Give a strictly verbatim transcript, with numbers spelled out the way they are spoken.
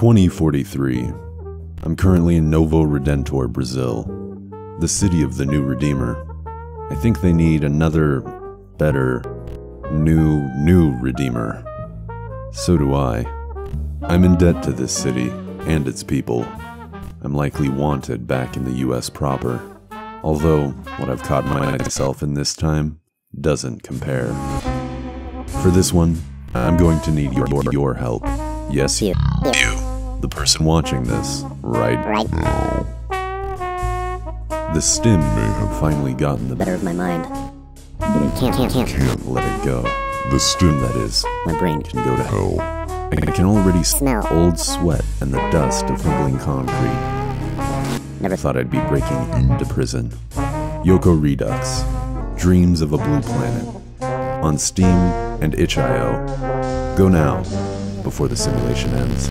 twenty forty-three. I'm currently in Novo Redentor, Brazil, the city of the new Redeemer. I think they need another, better, new, new Redeemer. So do I. I'm in debt to this city and its people. I'm likely wanted back in the U S proper, although what I've caught myself in this time doesn't compare. For this one, I'm going to need your, your, your help. Yes, you. You. The person watching this, right, right now. The stim may have finally gotten the better of my mind, but I can't, can't, can't, can't let it go. The stim, that is, my brain can go to hell. I can already smell old sweat and the dust of humbling concrete. Never thought I'd be breaking into prison. Yoko Redux, Dreams of a Blue Planet, on Steam and itch dot i o. Go now, before the simulation ends.